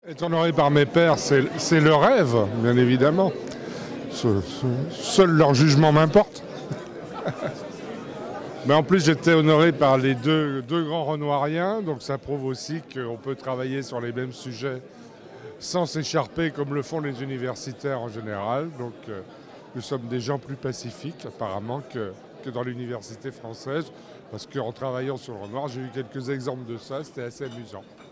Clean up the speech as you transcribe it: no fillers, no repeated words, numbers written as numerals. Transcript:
Être honoré par mes pairs, c'est le rêve, bien évidemment. Seul leur jugement m'importe. Mais en plus, j'étais honoré par les deux grands renoiriens, donc ça prouve aussi qu'on peut travailler sur les mêmes sujets sans s'écharper comme le font les universitaires en général. Donc nous sommes des gens plus pacifiques apparemment que dans l'université française, parce qu'en travaillant sur le Renoir, j'ai eu quelques exemples de ça, c'était assez amusant.